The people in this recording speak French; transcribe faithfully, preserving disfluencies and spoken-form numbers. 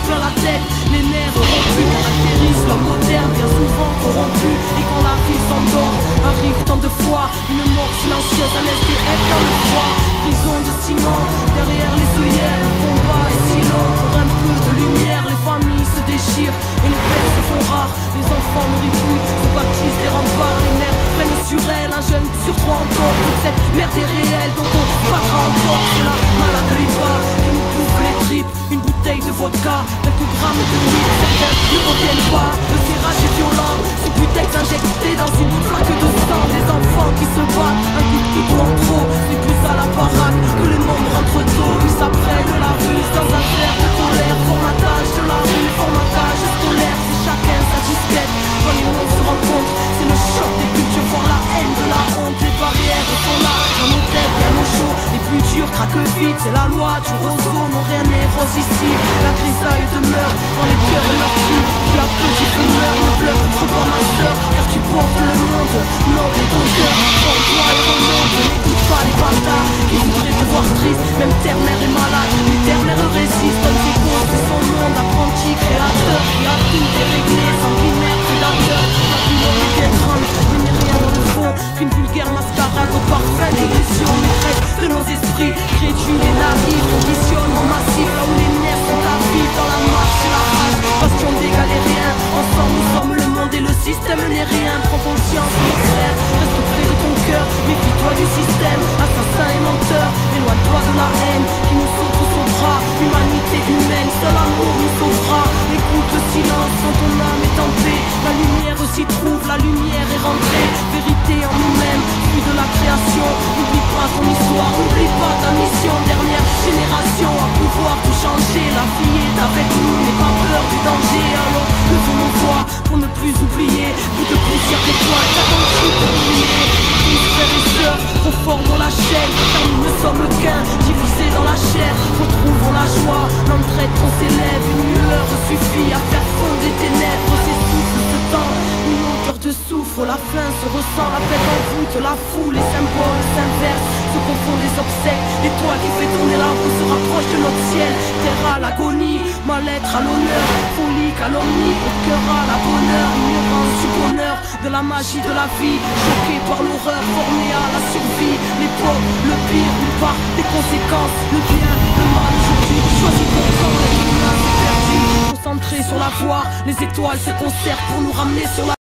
plein la tête. Les nerfs rompus caractérisent l'homme moderne, bien souvent corrompu. Et quand la vie s'endort, arrive tant de fois une mort silencieuse, un S D F dans le froid. Prison de ciment, derrière les œillères, le combat est si long. Pour un peu de lumière, les familles se déchirent et les pères se font rares. Les enfants nourrissent, se baptisent des remparts. Les mères prennent sur elles, un jeune sur trois encore. Toute cette merde est réelle, dont on battra encore. C'est la maladie pas qui nous bouffe les tripes. Une bouteille de vodka, quelques grammes de weed. Certains ne reviennent pas, le tirage est violent. Ces bouteilles injectées dans une flaque de sang. Les enfants qui se battent, un coup de couteau en trop. C'est plus à la parade que les membres rentrent tôt. Ils s'apprennent la rue dans un verre de colère. Formatage de la rue, formatage scolaire. C'est chacun sa disquette. Quand les mondes se rencontrent, c'est le choc des cultures, voir la haine de la honte. Les barrières sont là, dans nos têtes, bien au chaud. Les plus durs craquent vite, c'est la loi du roseau. Non, rien n'est rose ici. La grisaille demeure dans les cœurs et leurs cul. Tu as petit fumeur, ne pleure trop pas ma soeur, car tu portes le monde. Non, et ton cœur, prends-toi et remonte. N'écoute pas les bâtards qui voudraient te voir triste. Même terre-mère est malade, mais terre-mère résiste. Donne ses causes de son monde, apprenti créateur. Qui a tout déréglé, sanguinaire, prédateur. La douleur est bien grande, mais n'est rien dans le fond qu'une vulgaire mascarade au parfait illusion. Maîtresse de nos esprits, crédule et naïf. Conditionnement massif, là où les nerfs sont à vivre. Dans la marche, c'est la rage, bastion d'égal et rien. Ensemble nous sommes le monde et le système n'est rien. Prends conscience, mon frère, reste près de ton cœur. Méfie-toi du système, assassin et menteur. Éloigne-toi de la haine qui nous saute sous son bras. Humanité humaine, seul amour nous sauvera. Écoute le silence quand ton âme est en paix. La lumière s'y trouve, la lumière est rentrée. Vérité en nous-mêmes, fruit de la création. N'oublie pas ton histoire, n'oublie pas ta mission. Dernière génération à pouvoir tout changer. La vie est avec nous, n'aie pas peur du danger. Alors levons nos voix pour ne plus oublier. Bout de poussière d'étoiles, t'attends-tu pour briller? Tous frères et sœurs, conformons la chaîne. Car nous ne sommes qu'un, divisés dans la chair. Retrouvons la joie, l'entraide qu'on s'élève. Une lueur suffit à faire fondre les ténèbres. Ces souffles se tendent, une hauteur de souffle. La faim se ressent, la paix en voûte. La foule, les symboles s'inversent, se confondent les obsèques. L'étoile qui fait tourner la roue se rapproche de notre ciel. Terre à l'agonie, mal-être à l'honneur. Folie, calomnie, au cœur à la bonheur. Ignorance du bonheur, de la magie de la vie. Choqué par l'horreur, formé à la survie. L'époque, le pire, une part des conséquences. Le bien, le mal aujourd'hui. Choisis ton camp, l'humain s'est perdu. Concentré sur la voie, les étoiles se concertent pour nous ramener sur la